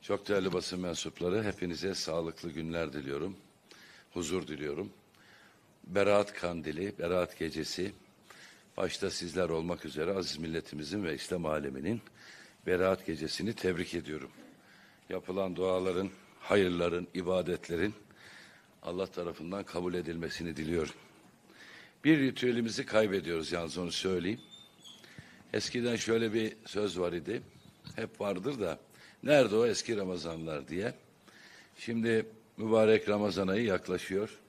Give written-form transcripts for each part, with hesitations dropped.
Çok değerli basın mensupları, hepinize sağlıklı günler diliyorum. Huzur diliyorum. Berat Kandili, Berat Gecesi, başta sizler olmak üzere aziz milletimizin ve İslam aleminin Berat Gecesi'ni tebrik ediyorum. Yapılan duaların, hayırların, ibadetlerin Allah tarafından kabul edilmesini diliyorum. Bir ritüelimizi kaybediyoruz, yalnız onu söyleyeyim. Eskiden şöyle bir söz var idi, hep vardır da, nerede o eski Ramazanlar diye. Şimdi mübarek Ramazan ayı yaklaşıyor.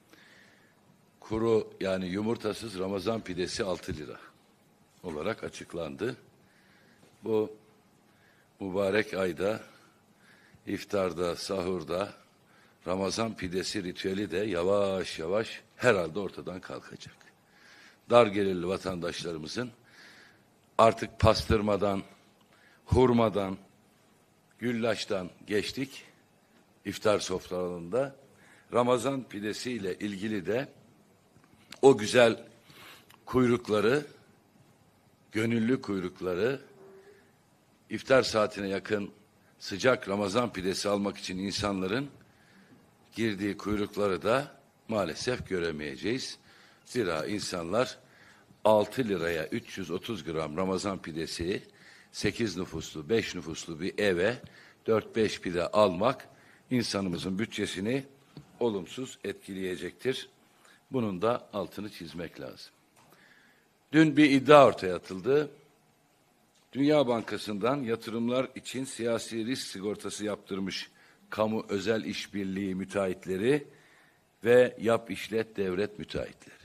Kuru, yani yumurtasız Ramazan pidesi 6 lira olarak açıklandı. Bu mübarek ayda, iftarda, sahurda Ramazan pidesi ritüeli de yavaş yavaş herhalde ortadan kalkacak. Dar gelirli vatandaşlarımızın artık pastırmadan, hurmadan, güllaçtan geçtik. İftar sofralarında Ramazan pidesiyle ilgili de o güzel kuyrukları, gönüllü kuyrukları, iftar saatine yakın sıcak Ramazan pidesi almak için insanların girdiği kuyrukları da maalesef göremeyeceğiz. Zira insanlar 6 liraya 330 gram Ramazan pidesi 8 nüfuslu, 5 nüfuslu bir eve 4-5 pide almak insanımızın bütçesini olumsuz etkileyecektir. Bunun da altını çizmek lazım. Dün bir iddia ortaya atıldı. Dünya Bankası'ndan yatırımlar için siyasi risk sigortası yaptırmış kamu özel işbirliği müteahhitleri ve yap işlet devlet müteahhitleri.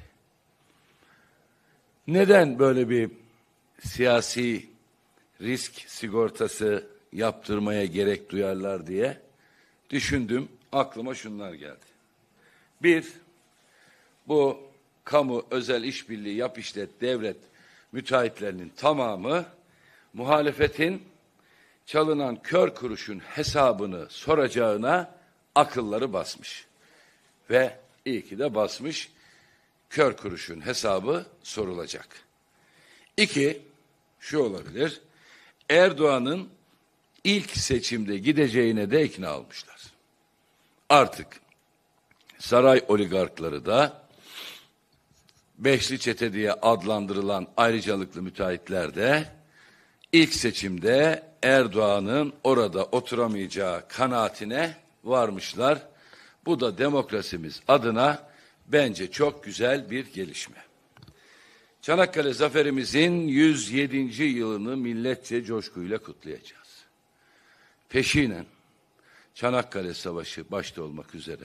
Neden böyle bir siyasi risk sigortası yaptırmaya gerek duyarlar diye düşündüm. Aklıma şunlar geldi. Bir, bu kamu özel işbirliği yap işlet devlet müteahhitlerinin tamamı muhalefetin çalınan kör kuruşun hesabını soracağına akılları basmış. Ve iyi ki de basmış, kör kuruşun hesabı sorulacak. İki, şu olabilir, Erdoğan'ın ilk seçimde gideceğine de ikna olmuşlar. Artık saray oligarkları da beşli çete diye adlandırılan ayrıcalıklı müteahhitler de ilk seçimde Erdoğan'ın orada oturamayacağı kanaatine varmışlar. Bu da demokrasimiz adına bence çok güzel bir gelişme. Çanakkale zaferimizin 107. yılını milletçe coşkuyla kutlayacağız. Peşinen Çanakkale Savaşı başta olmak üzere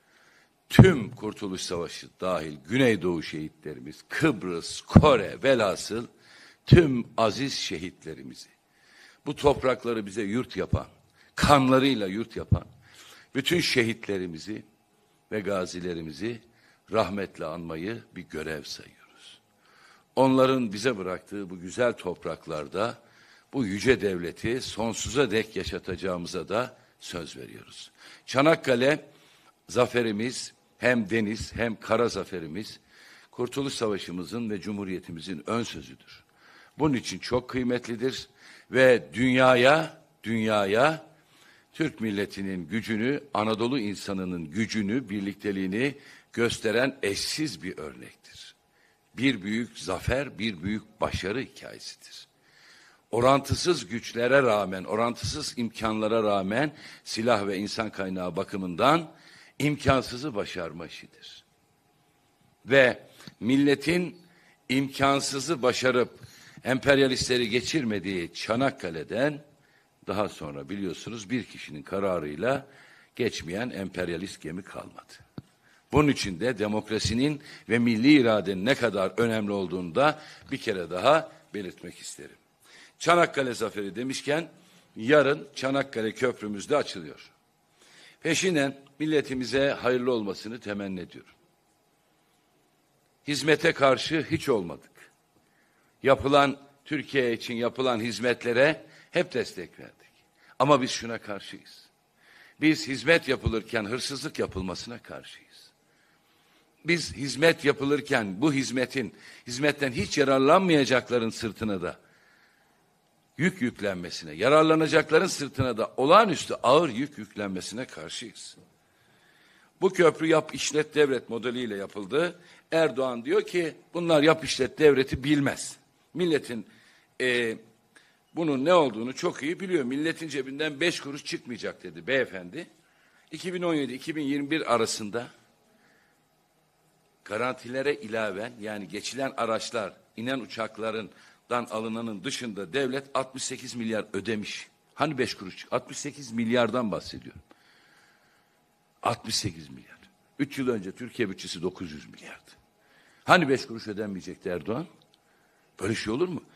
tüm Kurtuluş Savaşı dahil Güneydoğu şehitlerimiz, Kıbrıs, Kore, velhasıl tüm aziz şehitlerimizi, bu toprakları bize yurt yapan, kanlarıyla yurt yapan bütün şehitlerimizi ve gazilerimizi rahmetle anmayı bir görev sayıyoruz. Onların bize bıraktığı bu güzel topraklarda bu yüce devleti sonsuza dek yaşatacağımıza da söz veriyoruz. Çanakkale zaferimiz hem deniz hem kara zaferimiz Kurtuluş Savaşımızın ve Cumhuriyetimizin ön sözüdür. Bunun için çok kıymetlidir ve dünyaya Türk milletinin gücünü, Anadolu insanının gücünü, birlikteliğini gösteren eşsiz bir örnektir. Bir büyük zafer, bir büyük başarı hikayesidir. Orantısız güçlere rağmen, orantısız imkanlara rağmen silah ve insan kaynağı bakımından imkansızı başarma işidir. Ve milletin imkansızı başarıp emperyalistleri geçirmediği Çanakkale'den daha sonra biliyorsunuz bir kişinin kararıyla geçmeyen emperyalist gemi kalmadı. Bunun için de demokrasinin ve milli iradenin ne kadar önemli olduğunu da bir kere daha belirtmek isterim. Çanakkale Zaferi demişken yarın Çanakkale Köprümüz de açılıyor. Peşinen milletimize hayırlı olmasını temenni ediyorum. Hizmete karşı hiç olmadık. Türkiye için yapılan hizmetlere hep destek verdik. Ama biz şuna karşıyız. Biz hizmet yapılırken hırsızlık yapılmasına karşıyız. Biz hizmet yapılırken bu hizmetten hiç yararlanmayacakların sırtına da yük yüklenmesine, yararlanacakların sırtına da olağanüstü ağır yük yüklenmesine karşıyız. Bu köprü yap işlet devret modeliyle yapıldı. Erdoğan diyor ki bunlar yap işlet devleti bilmez. Milletin bunun ne olduğunu çok iyi biliyor. Milletin cebinden 5 kuruş çıkmayacak dedi beyefendi. 2017-2021 arasında garantilere ilaven, yani geçilen araçlar, inen uçaklarından alınanın dışında devlet 68 milyar ödemiş. Hani 5 kuruş? 68 milyardan bahsediyorum. 68 milyar. 3 yıl önce Türkiye bütçesi 900 milyardı. Hani 5 kuruş ödenmeyecekti Erdoğan? Böyle şey olur mu?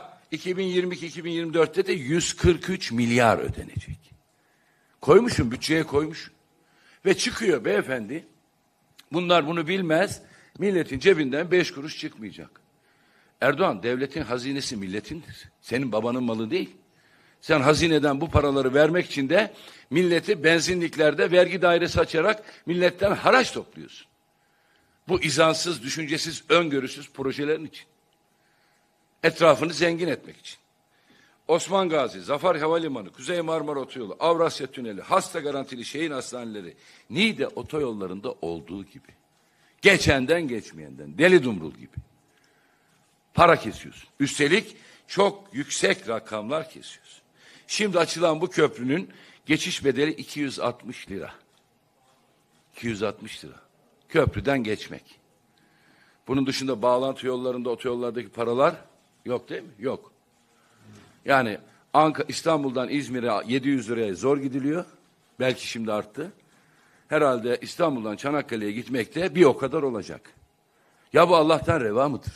2022-2024'te de 143 milyar ödenecek. Koymuşum, bütçeye koymuşum. Ve çıkıyor beyefendi. Bunlar bunu bilmez. Milletin cebinden 5 kuruş çıkmayacak. Erdoğan, devletin hazinesi milletindir. Senin babanın malı değil. Sen hazineden bu paraları vermek için de milleti benzinliklerde vergi dairesi açarak milletten haraç topluyorsun. Bu izansız, düşüncesiz, öngörüsüz projelerin için. Etrafını zengin etmek için. Osman Gazi, Zafer Havalimanı, Kuzey Marmara Otoyolu, Avrasya Tüneli, hasta garantili şehir hastaneleri, Niğde otoyollarında olduğu gibi. Geçenden geçmeyenden, deli dumrul gibi. Para kesiyorsun. Üstelik çok yüksek rakamlar kesiyorsun. Şimdi açılan bu köprünün geçiş bedeli 260 lira. 260 lira. Köprüden geçmek. Bunun dışında bağlantı yollarında, otoyollardaki paralar yok değil mi? Yok. Yani İstanbul'dan İzmir'e 700 liraya zor gidiliyor. Belki şimdi arttı. Herhalde İstanbul'dan Çanakkale'ye gitmekte bir o kadar olacak. Ya bu Allah'tan reva mıdır?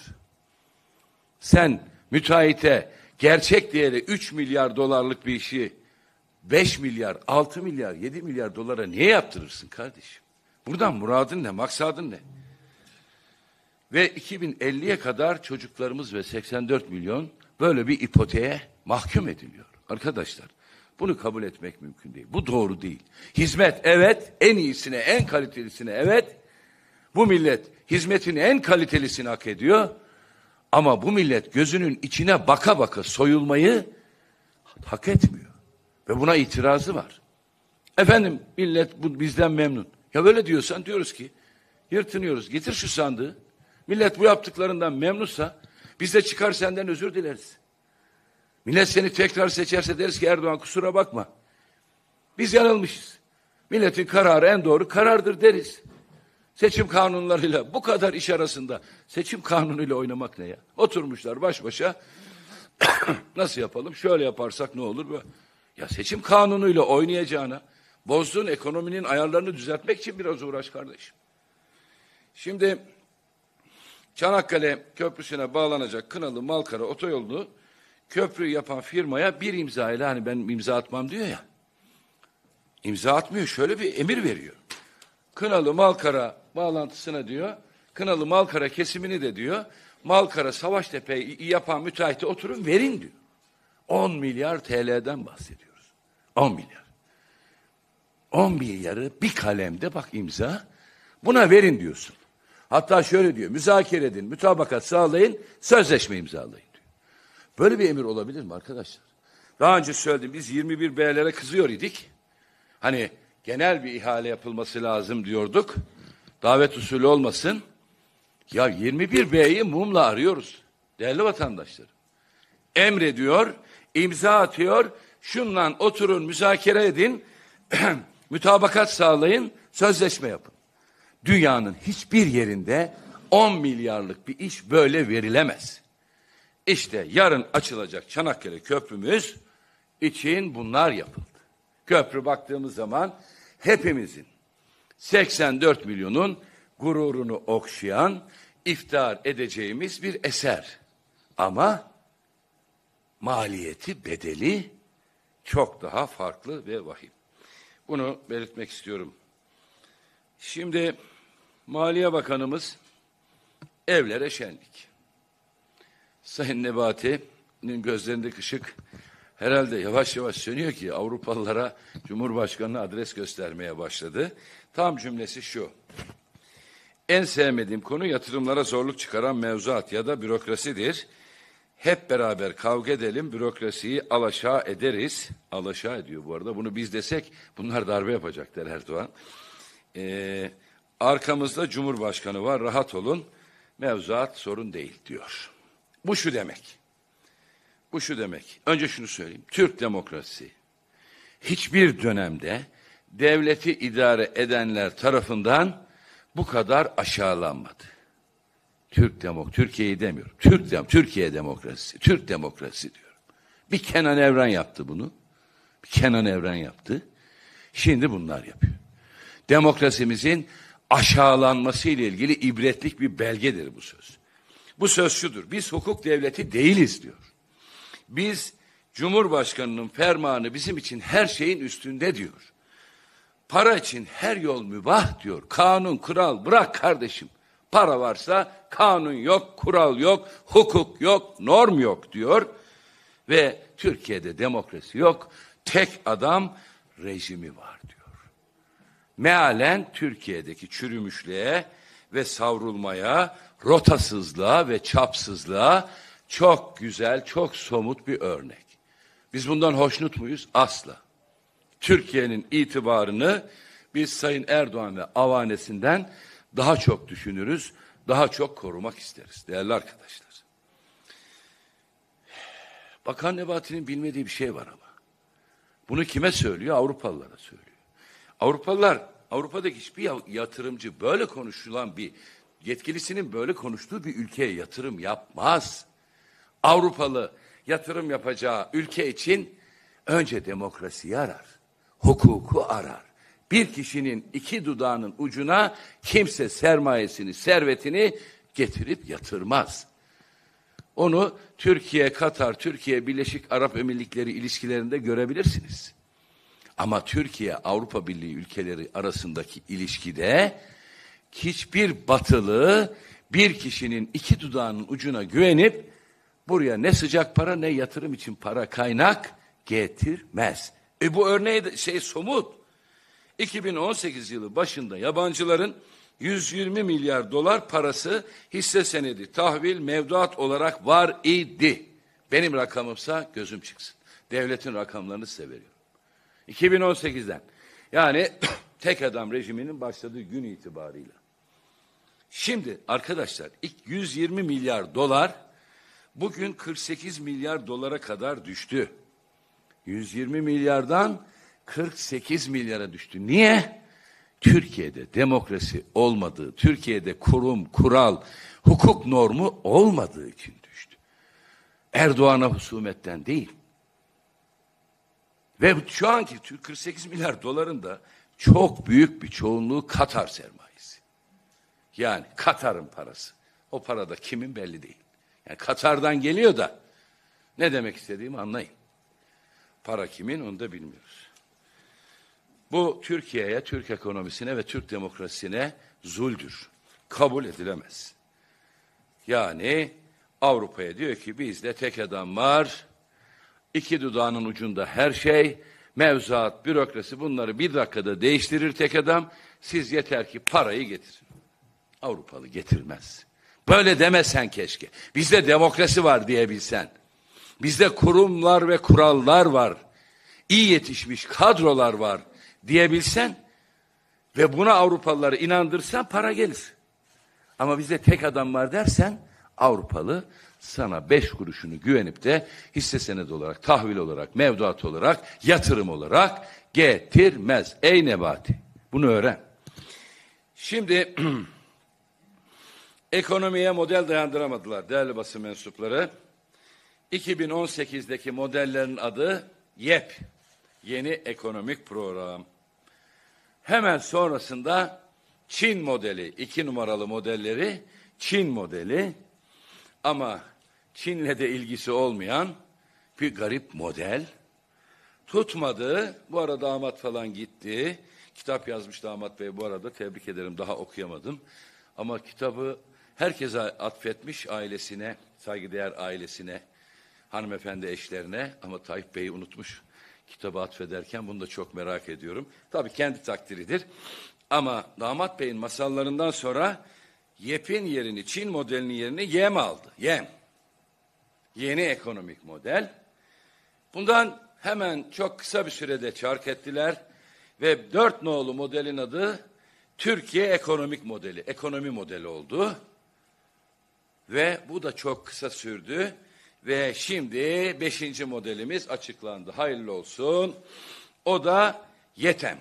Sen müteahhite gerçek değeri 3 milyar dolarlık bir işi 5 milyar, 6 milyar, 7 milyar dolara niye yaptırırsın kardeşim? Buradan muradın ne, maksadın ne? Ve 2050'ye kadar çocuklarımız ve 84 milyon böyle bir ipoteğe mahkum ediliyor. Arkadaşlar, bunu kabul etmek mümkün değil. Bu doğru değil. Hizmet, evet, en iyisine, en kalitelisine, evet. Bu millet hizmetin en kalitelisini hak ediyor. Ama bu millet gözünün içine baka baka soyulmayı hak etmiyor. Ve buna itirazı var. Efendim, millet bu bizden memnun. Ya böyle diyorsan diyoruz ki, yırtınıyoruz. Getir şu sandığı. Millet bu yaptıklarından memnunsa biz de çıkar senden özür dileriz. Millet seni tekrar seçerse deriz ki Erdoğan kusura bakma. Biz yanılmışız. Milletin kararı en doğru karardır deriz. Seçim kanunlarıyla bu kadar iş arasında seçim kanunuyla oynamak ne ya? Oturmuşlar baş başa nasıl yapalım? Şöyle yaparsak ne olur? Böyle. Ya seçim kanunuyla oynayacağına bozduğun ekonominin ayarlarını düzeltmek için biraz uğraş kardeşim. Şimdi Çanakkale Köprüsü'ne bağlanacak Kınalı Malkara otoyolunu köprüyü yapan firmaya bir imza ile, hani ben imza atmam diyor ya. İmza atmıyor, şöyle bir emir veriyor. Kınalı Malkara bağlantısına diyor, Kınalı Malkara kesimini de diyor, Malkara Savaştepe'yi yapan müteahhite oturun verin diyor. 10 milyar TL'den bahsediyoruz. 10 milyar. 10 milyarı bir kalemde bak imza, buna verin diyorsun. Hatta şöyle diyor, müzakere edin, mütabakat sağlayın, sözleşme imzalayın diyor. Böyle bir emir olabilir mi arkadaşlar? Daha önce söyledim, biz 21 B'lere kızıyor idik. Hani genel bir ihale yapılması lazım diyorduk. Davet usulü olmasın. Ya 21 B'yi mumla arıyoruz. Değerli vatandaşlar. Emrediyor, imza atıyor, şundan oturun, müzakere edin, mütabakat sağlayın, sözleşme yapın. Dünyanın hiçbir yerinde 10 milyarlık bir iş böyle verilemez. İşte yarın açılacak Çanakkale Köprümüz için bunlar yapıldı. Köprü baktığımız zaman hepimizin 84 milyonun gururunu okşayan, iftihar edeceğimiz bir eser. Ama maliyeti, bedeli çok daha farklı ve vahim. Bunu belirtmek istiyorum. Şimdi Maliye Bakanımız evlere şenlik. Sayın Nebati'nin gözlerindeki ışık herhalde yavaş yavaş sönüyor ki Avrupalılara Cumhurbaşkanı'na adres göstermeye başladı. Tam cümlesi şu: en sevmediğim konu yatırımlara zorluk çıkaran mevzuat ya da bürokrasidir. hep beraber kavga edelim, bürokrasiyi alaşağı ederiz. Alaşağı ediyor bu arada. Bunu biz desek bunlar darbe yapacak der Erdoğan. Arkamızda Cumhurbaşkanı var, rahat olun. Mevzuat sorun değil diyor. Bu şu demek. Bu şu demek. Önce şunu söyleyeyim. Türk demokrasisi hiçbir dönemde devleti idare edenler tarafından bu kadar aşağılanmadı. Türkiye'yi demiyorum. Türkiye demokrasisi. Türk demokrasisi diyorum. Bir Kenan Evren yaptı bunu. Bir Kenan Evren yaptı. Şimdi bunlar yapıyor. Demokrasimizin aşağılanması ile ilgili ibretlik bir belgedir bu söz. Bu söz şudur. Biz hukuk devleti değiliz diyor. Biz Cumhurbaşkanının fermanı bizim için her şeyin üstünde diyor. Para için her yol mübah diyor. Kanun, kural bırak kardeşim. Para varsa kanun yok, kural yok, hukuk yok, norm yok diyor. Ve Türkiye'de demokrasi yok. Tek adam rejimi var diyor. Mealen Türkiye'deki çürümüşlüğe ve savrulmaya, rotasızlığa ve çapsızlığa çok güzel, çok somut bir örnek. Biz bundan hoşnut muyuz? Asla. Türkiye'nin itibarını biz Sayın Erdoğan ve avanesinden daha çok düşünürüz, daha çok korumak isteriz değerli arkadaşlar. Bakan Nebati'nin bilmediği bir şey var ama. Bunu kime söylüyor? Avrupalılara söylüyor. Avrupalılar, Avrupa'daki hiçbir yatırımcı böyle konuşulan bir yetkilisinin böyle konuştuğu bir ülkeye yatırım yapmaz. Avrupalı yatırım yapacağı ülke için önce demokrasiyi arar, hukuku arar. Bir kişinin iki dudağının ucuna kimse sermayesini, servetini getirip yatırmaz. Onu Türkiye, Katar, Türkiye, Birleşik Arap Emirlikleri ilişkilerinde görebilirsiniz. Ama Türkiye, Avrupa Birliği ülkeleri arasındaki ilişkide hiçbir batılı bir kişinin iki dudağının ucuna güvenip buraya ne sıcak para ne yatırım için para kaynak getirmez. Bu örneği de somut. 2018 yılı başında yabancıların 120 milyar dolar parası hisse senedi, tahvil, mevduat olarak var idi. Benim rakamımsa gözüm çıksın. Devletin rakamlarını size veriyorum. 2018'den. Yani tek adam rejiminin başladığı gün itibarıyla. Şimdi arkadaşlar ilk 120 milyar dolar bugün 48 milyar dolara kadar düştü. 120 milyardan 48 milyara düştü. Niye? Türkiye'de demokrasi olmadığı, Türkiye'de kurum, kural, hukuk normu olmadığı için düştü. Erdoğan'a husumetten değil. Ve şu anki 48 milyar doların da çok büyük bir çoğunluğu Katar sermayesi. Yani Katar'ın parası. O para da kimin belli değil. Yani Katar'dan geliyor da ne demek istediğimi anlayın. Para kimin onu da bilmiyoruz. Bu Türkiye'ye, Türk ekonomisine ve Türk demokrasisine zuldür. Kabul edilemez. Yani Avrupa'ya diyor ki bizde tek adam var, iki dudağının ucunda her şey, mevzuat, bürokrasi bunları bir dakikada değiştirir tek adam, siz yeter ki parayı getirin. Avrupalı getirmez. Böyle demesen keşke. Bizde demokrasi var diyebilsen. Bizde kurumlar ve kurallar var. İyi yetişmiş kadrolar var diyebilsen ve buna Avrupalıları inandırsan para gelir. Ama bizde tek adam var dersen Avrupalı sana 5 kuruşunu güvenip de hisse senedi olarak, tahvil olarak, mevduat olarak, yatırım olarak getirmez. Ey Nebati, bunu öğren. Şimdi ekonomiye model dayandıramadılar değerli basın mensupları. 2018'deki modellerin adı YEP, Yeni Ekonomik Program. Hemen sonrasında Çin modeli, 2 numaralı modelleri Çin modeli ama Çin'le de ilgisi olmayan bir garip model. Tutmadı, bu arada damat falan gitti. Kitap yazmış damat bey bu arada, tebrik ederim, daha okuyamadım. Ama kitabı herkese atfetmiş, ailesine, saygıdeğer ailesine, hanımefendi eşlerine, ama Tayyip Bey'i unutmuş kitabı atfederken, bunu da çok merak ediyorum. Tabii kendi takdiridir. Ama damat beyin masallarından sonra YEP'in yerini, Çin modelinin yerini YEM aldı. YEM. Yeni ekonomik model. Bundan hemen çok kısa bir sürede çark ettiler ve 4 nolu modelin adı Türkiye ekonomik modeli, ekonomi modeli oldu. Ve bu da çok kısa sürdü ve şimdi 5. modelimiz açıklandı. Hayırlı olsun. O da YETEM.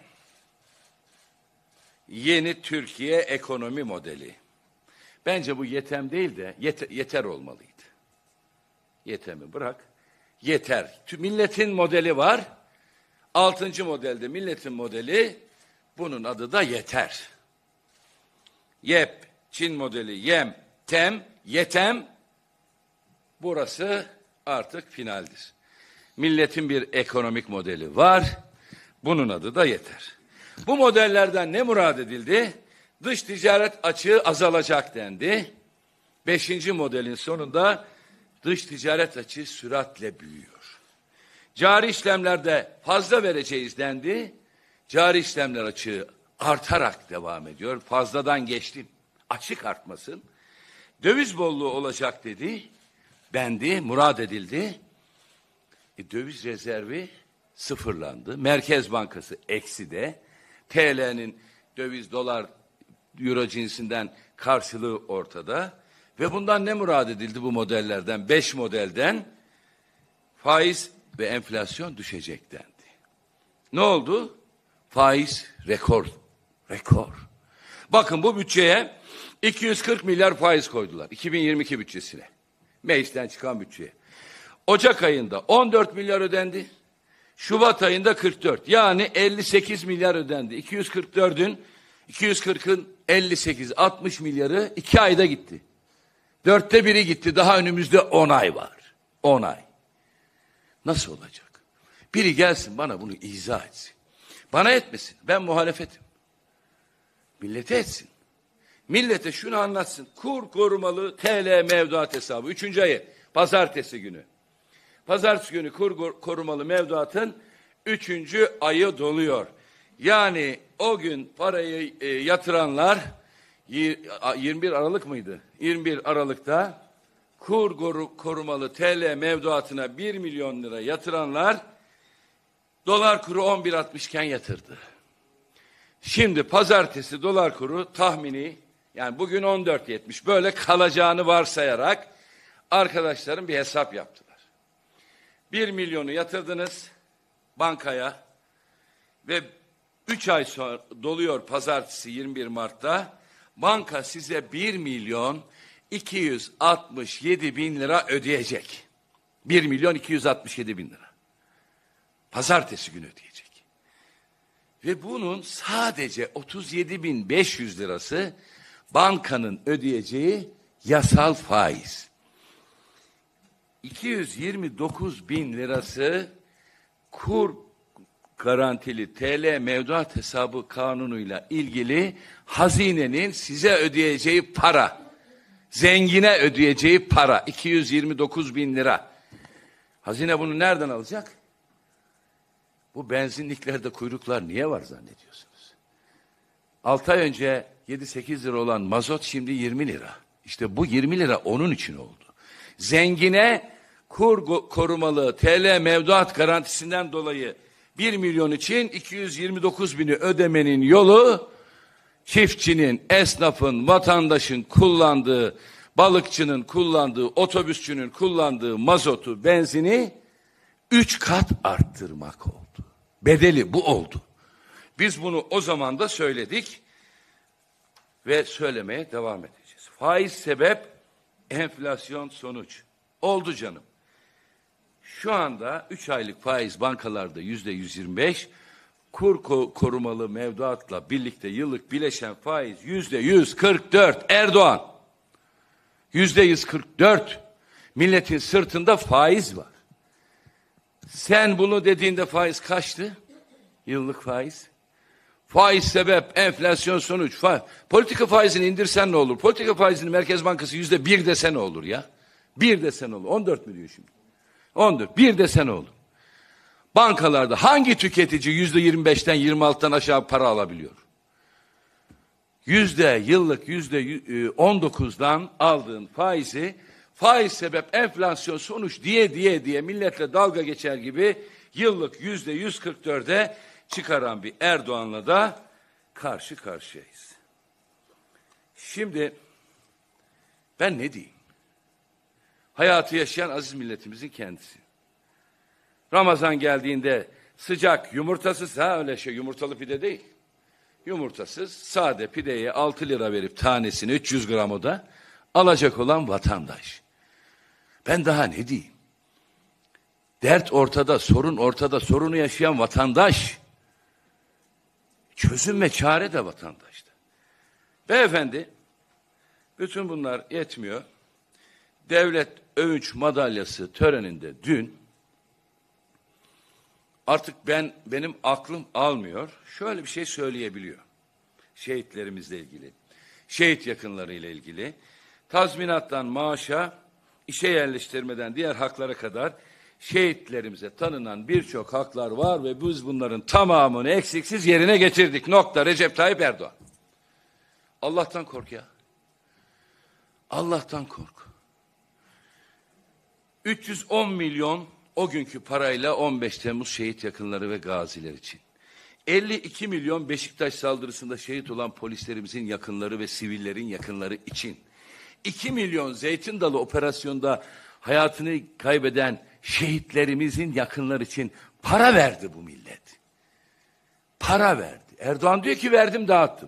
Yeni Türkiye ekonomi modeli. Bence bu YETEM değil de yeter olmalıydı. YETEM'i bırak. Yeter. Milletin modeli var. 6. modelde milletin modeli. Bunun adı da yeter. YEP, Çin modeli, YEM, TEM, YETEM. Burası artık finaldir. Milletin bir ekonomik modeli var. Bunun adı da yeter. Bu modellerden ne murad edildi? Dış ticaret açığı azalacak dendi. 5. modelin sonunda dış ticaret açığı süratle büyüyor. Cari işlemlerde fazla vereceğiz dendi. Cari işlemler açığı artarak devam ediyor. Fazladan geçtim. Açık artmasın. Döviz bolluğu olacak dendi, murad edildi. Döviz rezervi sıfırlandı. Merkez Bankası ekside. TL'nin döviz, dolar, euro cinsinden karşılığı ortada. Ve bundan ne murad edildi bu modellerden? 5 modelden faiz ve enflasyon düşecek dendi. Ne oldu? Faiz rekor. Bakın bu bütçeye 240 milyar faiz koydular. 2022 bütçesine. Meclisten çıkan bütçeye. Ocak ayında 14 milyar ödendi. Şubat ayında 44. Yani 58 milyar ödendi. 240'ın 58, 60 milyarı 2 ayda gitti. 4'te 1'i gitti. Daha önümüzde 10 ay var. 10 ay. Nasıl olacak? Biri gelsin bana bunu izah etsin. Bana etmesin. Ben muhalefetim. Millete etsin. Millete şunu anlatsın. Kur korumalı TL mevduat hesabı. 3. ayı pazartesi günü. Pazartesi günü kur korumalı mevduatın 3. ayı doluyor. Yani o gün parayı yatıranlar 21 Aralık mıydı? 21 Aralık'ta kur korumalı TL mevduatına 1 milyon lira yatıranlar dolar kuru 11.60 iken yatırdı. Şimdi pazartesi dolar kuru tahmini yani bugün 14.70 böyle kalacağını varsayarak arkadaşlarım bir hesap yaptılar. 1 milyonu yatırdınız bankaya ve 3 ay sonra doluyor pazartesi 21 Mart'ta. Banka size 1 milyon 267 bin lira ödeyecek. 1 milyon 267 bin lira. Pazartesi günü ödeyecek. Ve bunun sadece 37.500 lirası bankanın ödeyeceği yasal faiz. 229 bin lirası kur garantili TL mevduat hesabı kanunuyla ilgili hazinenin size ödeyeceği para. Zengine ödeyeceği para. 229 bin lira. Hazine bunu nereden alacak? Bu benzinliklerde kuyruklar niye var zannediyorsunuz? 6 ay önce 7-8 lira olan mazot şimdi 20 lira. İşte bu 20 lira onun için oldu. Zengine kur korumalı TL mevduat garantisinden dolayı 1 milyon için 229 bini ödemenin yolu çiftçinin, esnafın, vatandaşın kullandığı, balıkçının kullandığı, otobüsçünün kullandığı mazotu, benzini 3 kat arttırmak oldu. Bedeli bu oldu. Biz bunu o zaman da söyledik ve söylemeye devam edeceğiz. Faiz sebep, enflasyon sonuç. Oldu canım. Şu anda 3 aylık faiz bankalarda %125, kur korumalı mevduatla birlikte yıllık bileşen faiz %144. Erdoğan. %144. Milletin sırtında faiz var. Sen bunu dediğinde faiz kaçtı? Yıllık faiz. Faiz sebep, enflasyon sonuç. Politika faizini indirsen ne olur? Politika faizini Merkez Bankası %1 dese ne olur ya? 1 dese ne olur? 14 mi diyor şimdi? 14. 1 dese ne olur? Bankalarda hangi tüketici %25'ten 26'dan aşağı para alabiliyor? Yıllık %19'dan aldığın faizi faiz sebep, enflasyon sonuç diye milletle dalga geçer gibi yıllık %144'e çıkaran bir Erdoğan'la da karşı karşıyayız. Şimdi ben ne diyeyim? Hayatı yaşayan aziz milletimizin kendisi. Ramazan geldiğinde sıcak, yumurtasız, öyle yumurtalı pide değil. Yumurtasız, sade pideye 6 lira verip tanesini 300 gramı da alacak olan vatandaş. Ben daha ne diyeyim? Dert ortada, sorun ortada, sorunu yaşayan vatandaş. Çözüm ve çare de vatandaşta. Beyefendi, bütün bunlar yetmiyor. Devlet övünç madalyası töreninde dün, artık benim aklım almıyor, şöyle bir şey söyleyebiliyor. Şehitlerimizle ilgili, şehit yakınlarıyla ilgili, tazminattan maaşa, işe yerleştirmeden diğer haklara kadar şehitlerimize tanınan birçok haklar var ve biz bunların tamamını eksiksiz yerine getirdik. Nokta. Recep Tayyip Erdoğan. Allah'tan kork ya. Allah'tan kork. 310 milyon o günkü parayla 15 Temmuz şehit yakınları ve gaziler için. 52 milyon Beşiktaş saldırısında şehit olan polislerimizin yakınları ve sivillerin yakınları için. 2 milyon Zeytin Dalı operasyonda hayatını kaybeden şehitlerimizin yakınları için para verdi bu millet. Para verdi. Erdoğan diyor ki verdim dağıttım.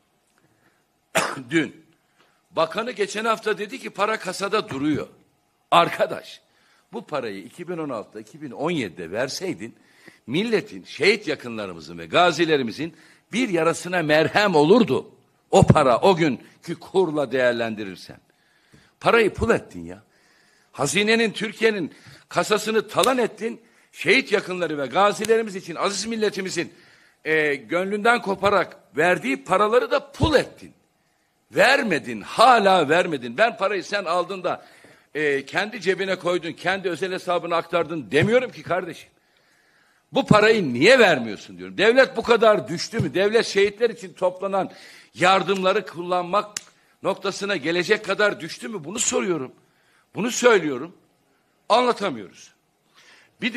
Dün bakanı geçen hafta dedi ki para kasada duruyor. Arkadaş, bu parayı 2016'da 2017'de verseydin milletin, şehit yakınlarımızın ve gazilerimizin bir yarasına merhem olurdu. O para o günkü kurla değerlendirirsen. Parayı pul ettin ya. Hazinenin, Türkiye'nin kasasını talan ettin. Şehit yakınları ve gazilerimiz için, aziz milletimizin gönlünden koparak verdiği paraları da pul ettin. Vermedin, hala vermedin. Ben parayı sen aldın da kendi cebine koydun, kendi özel hesabına aktardın demiyorum ki kardeşim. Bu parayı niye vermiyorsun diyorum. Devlet bu kadar düştü mü? Devlet şehitler için toplanan yardımları kullanmak noktasına gelecek kadar düştü mü? Bunu soruyorum. Bunu söylüyorum. Anlatamıyoruz. Bir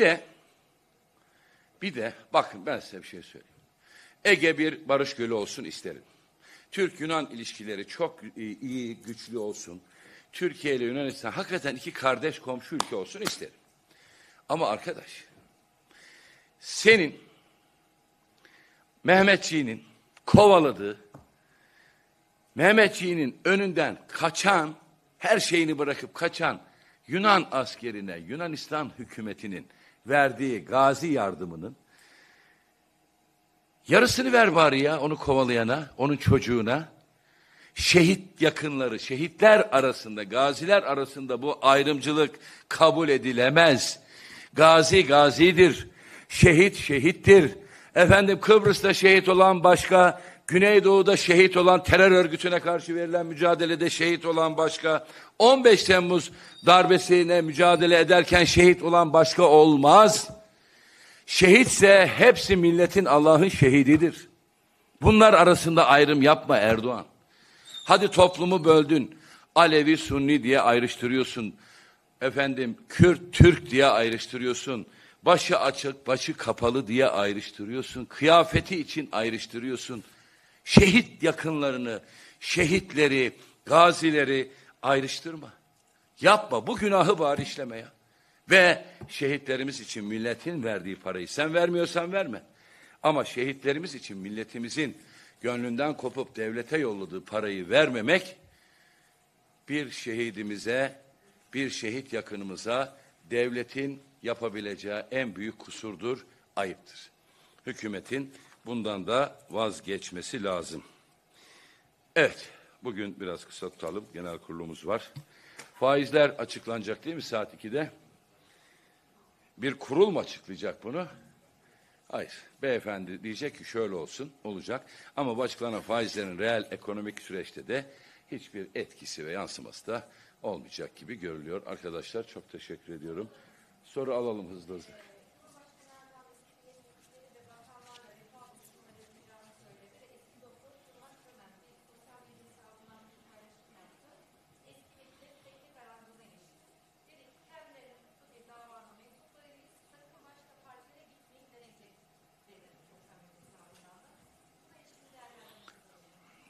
de bakın ben size bir şey söyleyeyim. Ege bir barış gölü olsun isterim. Türk-Yunan ilişkileri çok iyi, güçlü olsun. Türkiye ile Yunanistan hakikaten iki kardeş komşu ülke olsun isterim. Ama arkadaş, senin Mehmetçiğinin kovaladığı, Mehmetçiğinin önünden kaçan, her şeyini bırakıp kaçan Yunan askerine, Yunanistan hükümetinin verdiği gazi yardımının yarısını ver bari ya, onu kovalayana, onun çocuğuna. Şehit yakınları, şehitler arasında, gaziler arasında bu ayrımcılık kabul edilemez. Gazi gazidir, şehit şehittir. Efendim Kıbrıs'ta şehit olan başka, Güneydoğu'da şehit olan, terör örgütüne karşı verilen mücadelede şehit olan başka, 15 Temmuz darbesine mücadele ederken şehit olan başka olmaz. Şehitse hepsi milletin, Allah'ın şehididir. Bunlar arasında ayrım yapma Erdoğan. Hadi toplumu böldün. Alevi, Sunni diye ayrıştırıyorsun. Efendim Kürt, Türk diye ayrıştırıyorsun. Başı açık, başı kapalı diye ayrıştırıyorsun. Kıyafeti için ayrıştırıyorsun. Şehit yakınlarını, şehitleri, gazileri ayrıştırma. Yapma, bu günahı bari işleme ya. Ve şehitlerimiz için milletin verdiği parayı sen vermiyorsan verme. Ama şehitlerimiz için milletimizin gönlünden kopup devlete yolladığı parayı vermemek, bir şehidimize, bir şehit yakınımıza devletin yapabileceği en büyük kusurdur, ayıptır. Hükümetin bundan da vazgeçmesi lazım. Evet, bugün biraz kısa tutalım, genel kurulumuz var. Faizler açıklanacak değil mi saat 2'de? Bir kurul mu açıklayacak bunu? Hayır. Beyefendi diyecek ki şöyle olsun, olacak. Ama bu açıklanan faizlerin reel ekonomik süreçte de hiçbir etkisi ve yansıması da olmayacak gibi görülüyor. Arkadaşlar çok teşekkür ediyorum. Soru alalım hızlı hızlı.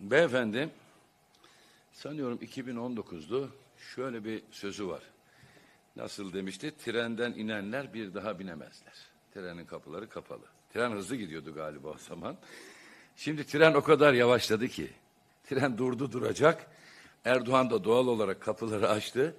Beyefendi, sanıyorum 2019'du, şöyle bir sözü var. Nasıl demişti? Trenden inenler bir daha binemezler. Trenin kapıları kapalı. Tren hızlı gidiyordu galiba o zaman. Şimdi tren o kadar yavaşladı ki, tren durdu duracak. Erdoğan da doğal olarak kapıları açtı.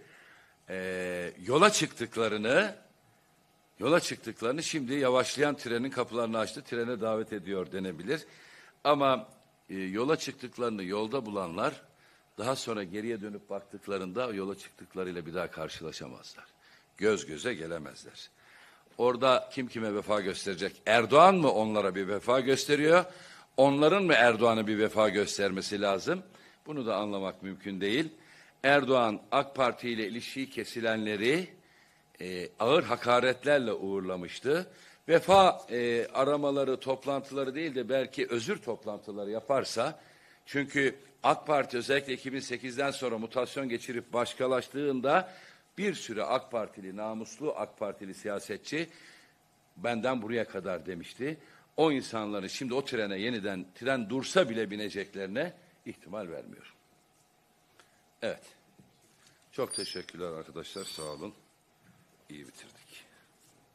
Yola çıktıklarını şimdi yavaşlayan trenin kapılarını açtı. Trene davet ediyor denebilir. Ama yola çıktıklarını yolda bulanlar daha sonra geriye dönüp baktıklarında yola çıktıklarıyla bir daha karşılaşamazlar. Göz göze gelemezler. Orada kim kime vefa gösterecek? Erdoğan mı onlara bir vefa gösteriyor? Onların mı Erdoğan'a bir vefa göstermesi lazım? Bunu da anlamak mümkün değil. Erdoğan AK Parti ile ilişiği kesilenleri ağır hakaretlerle uğurlamıştı. Vefa aramaları, toplantıları değil de belki özür toplantıları yaparsa, çünkü AK Parti özellikle 2008'den sonra mutasyon geçirip başkalaştığında bir sürü AK Partili, namuslu AK Partili siyasetçi benden buraya kadar demişti. O insanların şimdi o trene yeniden tren dursa bile bineceklerine ihtimal vermiyorum. Evet. Çok teşekkürler arkadaşlar. Sağ olun. İyi bitirdik.